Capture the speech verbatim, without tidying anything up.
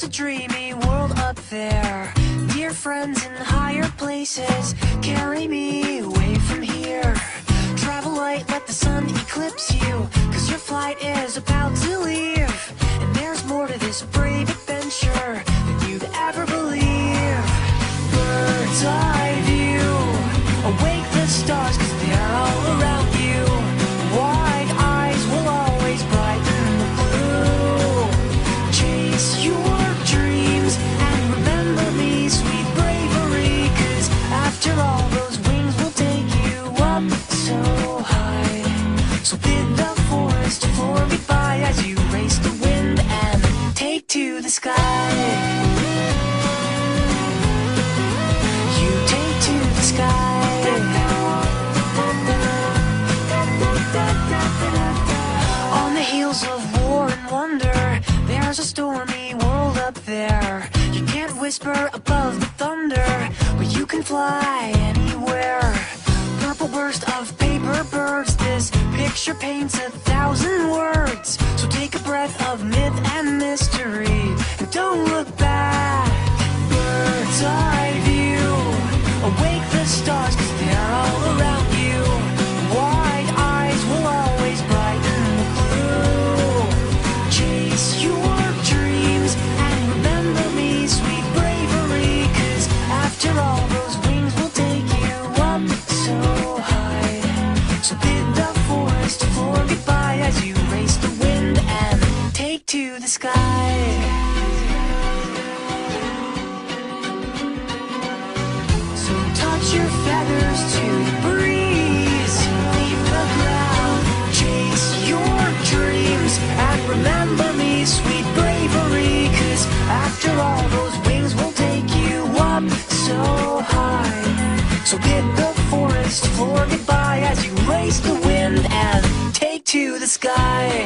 dreamy world up there. Dear friends in higher places, carry me away from here. Travel light, let the sun eclipse you, cause your flight is about to leave. And there's more to this brave adventure than you'd ever believe. Bird's eye view, awake the stars cause they're all around you. Wide eyes will always brighten the blue. Chase your dreams and remember me, sweet bravery, cause after all those wings will take you up so high. So bid the forest floor goodbye as you race the wind and take to the sky. You take to the sky. On the heels of war and wonder, there's a stormy world up there. You can't whisper above the thunder, but you can fly anywhere. Purple burst of paper birds, this picture paints a thousand words. So take a breath of myth and mystery and don't look back. Bird's eye view, awake the stars cause they're all around you. Wide eyes will always brighten the blue. Chase your dreams and remember me, sweet bravery, cause after all those wings will take you up so high. So bid the forest floor goodbye as you race the wind and take to the sky. So touch your feathers to the breeze, leave the ground, chase your dreams and remember me, sweet bravery, cause after all those wings will take you up so high. So bid the forest floor goodbye as you race the wind and take to the sky.